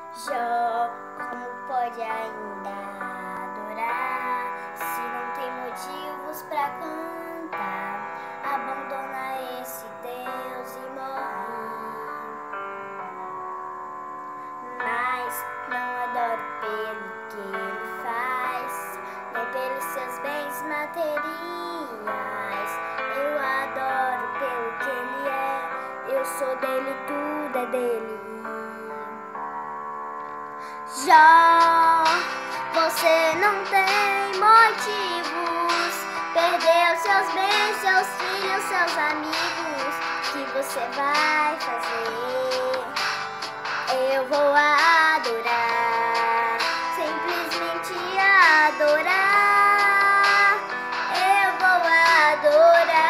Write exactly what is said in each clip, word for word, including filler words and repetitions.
Jó, como pode ainda adorar se não tem motivos pra cantar? Abandona esse Deus e morre. Mas não adoro pelo que ele faz, nem pelos seus bens materiais. Eu adoro pelo que ele é, eu sou dele, tudo é dele. Jó, você não tem motivos, perdeu seus bens, seus filhos, seus amigos. O que você vai fazer? Eu vou adorar, simplesmente adorar. Eu vou adorar.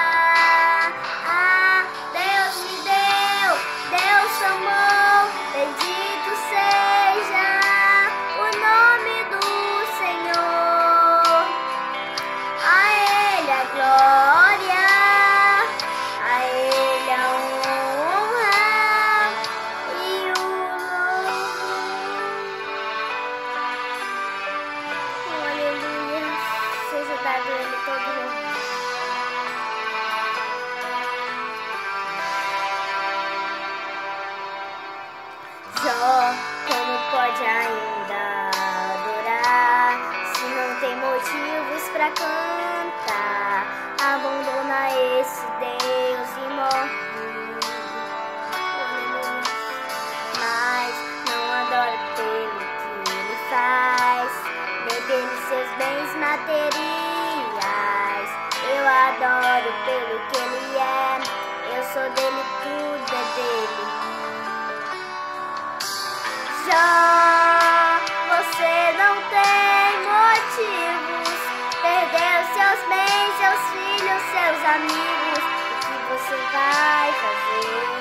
Ah, Deus me deu, Deus amou, bendito seja o nome do Senhor. A Ele a glória, a Ele a honra e o louvor. Aleluia, seja dado a Ele todo o louvor. Jó, como pode ainda adorar se não tem motivos pra cantar? Abandona esse Deus e morre. Mas não adora pelo que ele faz, nem pelos seus bens materiais. Eu adoro pelo que ele é, eu sou dele, tudo é dele. Jó, você não tem motivos, perdeu seus bens, seus filhos, seus amigos. O que você vai fazer?